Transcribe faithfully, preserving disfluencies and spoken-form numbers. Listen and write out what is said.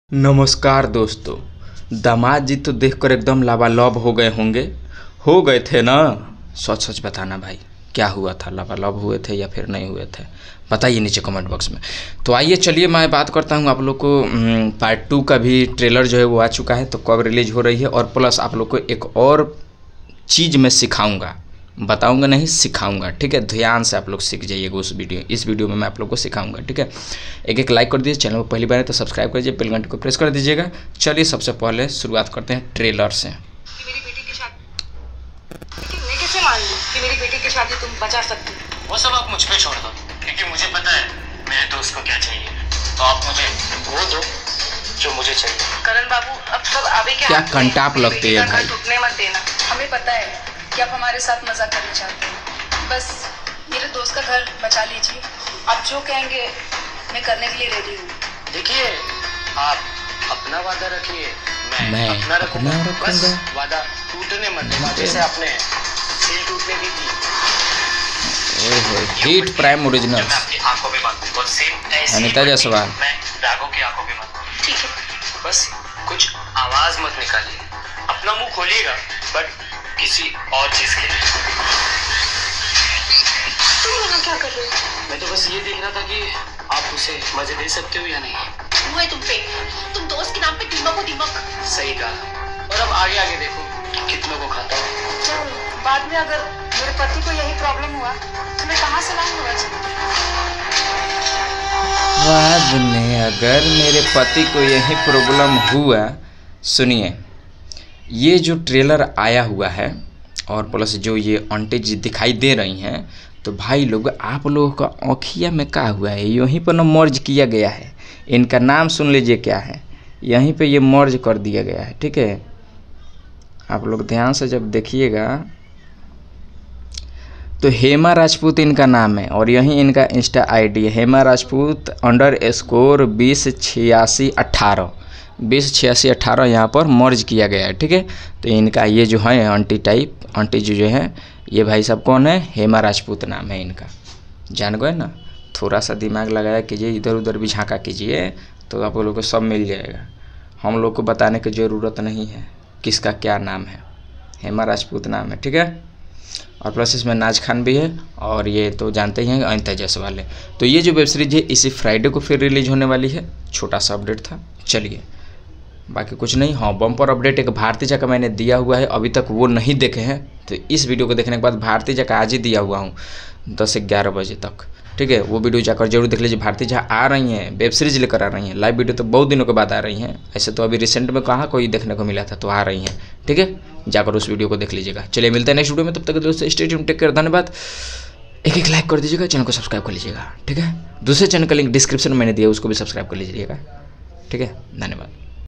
नमस्कार दोस्तों। दामाद जी तो देखकर एकदम लाबालब हो गए होंगे। हो गए थे ना? सच सच बताना भाई, क्या हुआ था? लाबालब हुए थे या फिर नहीं हुए थे? बताइए नीचे कमेंट बॉक्स में। तो आइए चलिए मैं बात करता हूँ आप लोग को। पार्ट टू का भी ट्रेलर जो है वो आ चुका है, तो कब रिलीज हो रही है, और प्लस आप लोग को एक और चीज़ मैं सिखाऊंगा, बताऊंगा नहीं, सिखाऊंगा। ठीक है, ध्यान से आप लोग सीख जाइएगा उस वीडियो इस वीडियो में मैं आप लोग को सिखाऊंगा। ठीक है, एक एक लाइक कर दीजिए, चैनल को पहली बार है तो सब्सक्राइब कर दीजिए, बेल घंटे को प्रेस कर दीजिएगा। चलिए सबसे पहले शुरुआत करते हैं ट्रेलर से। मेरी बेटी की शादी, लेकिन मैं कैसे मान लूं कि मेरी बेटी की शादी तुम बचा सकती हो? वो सब आप मुझ पे छोड़ दो, क्योंकि मुझे पता है मेरे दोस्त को क्या चाहिए। तो आप मुझे वो दो जो मुझे चाहिए। करण बाबू, अब सब आगे क्या कंटाप लगती है भाई। टूटने मत देना। हमें पता है कि आप हमारे साथ मजाक करना चाहते हैं, बस मेरे दोस्त का घर बचा लीजिए। आप जो कहेंगे मैं करने के लिए रेडी हूँ। देखिए, आप अपना वादा रखिए, मैं, मैं अपना रखूंगा। अपना रखूंगा। बस वादा टूटने मत देना, जैसे आपने सील टूटने दी थी। ओए हिट प्राइम ओरिजिनल जो मैं अपनी आंखों में बांधूं, और सेम ऐसी अनीता जायसवाल। मैं राघव की आंखों में बांधूं। ठीक है, बस कुछ आवाज मत निकालिए, अपना मुंह खोलिएगा, बट किसी और चीज के लिए। तुम यहाँ क्या कर रहे हो? मैं तो बस ये देख रहा था कि आप उसे मजे दे सकते हो या नहीं। वो है तुम पे, तुम दोस्त के नाम पे दिमाग को दिमाग। सही कहा। और अब आगे आगे देखो कितनों को खाता हूँ। चलो, बाद में अगर मेरे पति को यही प्रॉब्लम हुआ तो मैं कहाँ से लाऊंगा वैसे? बाद में अगर मेरे पति को यही प्रॉब्लम हुआ, सुनिए, ये जो ट्रेलर आया हुआ है और प्लस जो ये आंटी जी दिखाई दे रही हैं, तो भाई लोग आप लोगों का आँखिया में क्या हुआ है? यहीं पर ना मर्ज किया गया है। इनका नाम सुन लीजिए क्या है, यहीं पे ये मर्ज कर दिया गया है। ठीक है, आप लोग ध्यान से जब देखिएगा तो हेमा राजपूत इनका नाम है, और यहीं इनका इंस्टा आईडी है, हेमा राजपूत अंडर स्कोर बीस छियासी अट्ठारह बीस छियासी अट्ठारह यहाँ पर मर्ज किया गया है। ठीक है, तो इनका ये जो है आंटी टाइप आंटी जी जो है, ये भाई साहब कौन है? हेमा राजपूत नाम है इनका। जान गए ना? थोड़ा सा दिमाग लगाया कीजिए, इधर उधर भी झांका कीजिए, तो आप लोगों को सब मिल जाएगा। हम लोग को बताने की ज़रूरत नहीं है किसका क्या नाम है, हेमा राजपूत नाम है। ठीक है, और प्लस इसमें नाज खान भी है, और ये तो जानते ही हैं अनीता जायसवाल है। तो ये जो वेब सीरीज है इसी फ्राइडे को फिर रिलीज होने वाली है। छोटा सा अपडेट था, चलिए बाकी कुछ नहीं। हाँ, बम्पर अपडेट एक भारतीय जा का मैंने दिया हुआ है, अभी तक वो नहीं देखे हैं तो इस वीडियो को देखने के बाद भारतीय जा का आज ही दिया हुआ हूँ दस से ग्यारह बजे तक। ठीक है, वो वीडियो जाकर जरूर देख लीजिए। भारतीय जा आ रही हैं, वेब सीरीज लेकर आ रही हैं, लाइव वीडियो तो बहुत दिनों के बाद आ रही हैं। ऐसे तो अभी रिसेंट में कहाँ कोई देखने को मिला था, तो आ रही हैं। ठीक है, जाकर उस वीडियो को देख लीजिएगा। चलिए मिलते हैं नेक्स्ट वीडियो में, तब तक दोस्तों स्टे ट्यून्ड, टेक केयर, धन्यवाद। एक एक लाइक कर दीजिएगा, चैनल को सब्सक्राइब कर लीजिएगा। ठीक है, दूसरे चैनल का लिंक डिस्क्रिप्शन में मैंने दिया, उसको भी सब्सक्राइब कर लीजिएगा। ठीक है, धन्यवाद।